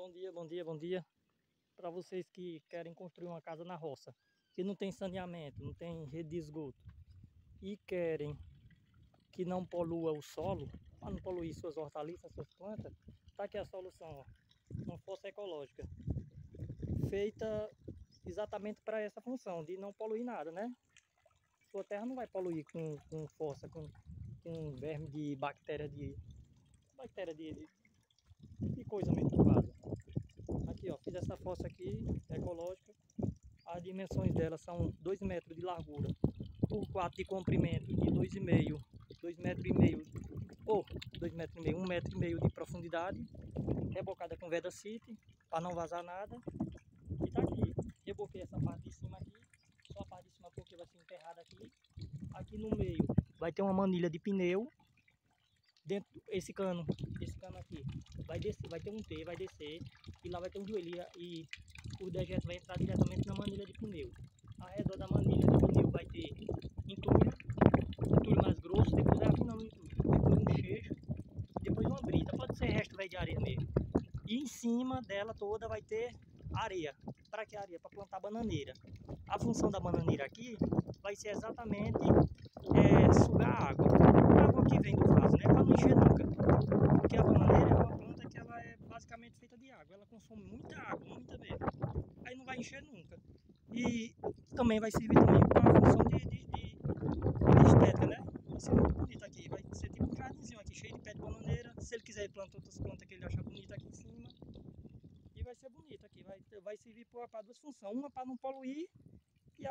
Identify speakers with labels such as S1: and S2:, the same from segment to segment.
S1: Bom dia, bom dia. Para vocês que querem construir uma casa na roça, que não tem saneamento, não tem rede de esgoto e querem que não polua o solo, para não poluir suas hortaliças, suas plantas, tá aqui a solução, ó. Uma fossa ecológica, feita exatamente para essa função, de não poluir nada, né? Sua terra não vai poluir com fossa, com verme de bactéria de coisa mesmo que vaza. Aqui, ó, fiz essa fossa aqui, ecológica. As dimensões dela são 2 metros de largura por 4 de comprimento e 2,5, 2 metros e meio, ou 2 metros e meio, 1 metro e meio de profundidade, rebocada com vedacite, para não vazar nada. E tá aqui, reboquei essa parte de cima aqui, só a parte de cima porque vai ser enterrada aqui. Aqui no meio vai ter uma manilha de pneu. Dentro esse cano aqui vai descer, vai ter um T, vai descer e lá vai ter um joelho e o dejeto vai entrar diretamente na manilha de pneu. Ao redor da manilha de pneu vai ter entulho mais grosso, depois vai afinar o entulho, depois um cheixo, depois uma brita, pode ser resto velho de areia mesmo. E em cima dela toda vai ter areia. Para que areia? Para plantar bananeira. A função da bananeira aqui vai ser exatamente sugar água. A água que vem do vaso, né? Para não encher nunca. Porque a bananeira é uma planta que ela é basicamente feita de água. Ela consome muita água, muita mesmo. Aí não vai encher nunca. E também vai servir também para a função de estética, né? Vai ser muito bonito aqui. Vai ser tipo um jardinzinho aqui, cheio de pé de bananeira. Se ele quiser, ele planta outras plantas que ele achar bonita aqui em cima. E vai ser bonito aqui. Vai servir para duas funções. Uma para não poluir e a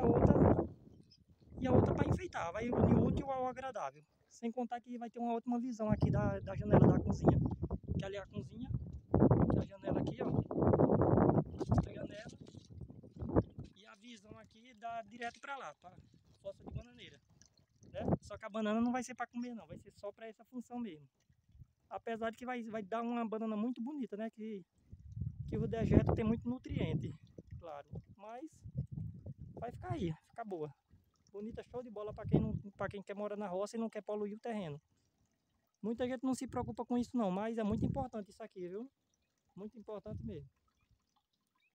S1: outra para enfeitar. Vai unir o útil ao agradável. Sem contar que vai ter uma ótima visão aqui da janela da cozinha. Que ali é a cozinha. Que é a janela aqui, ó. Essa janela. E a visão aqui dá direto para lá, para fossa de bananeira. Né? Só que a banana não vai ser para comer não. Vai ser só para essa função mesmo. Apesar de que vai dar uma banana muito bonita, né? Que o dejeto tem muito nutriente, claro. Mas vai ficar aí, vai ficar boa. Bonita, show de bola para quem quer morar na roça e não quer poluir o terreno. Muita gente não se preocupa com isso não, mas é muito importante isso aqui, viu? Muito importante mesmo.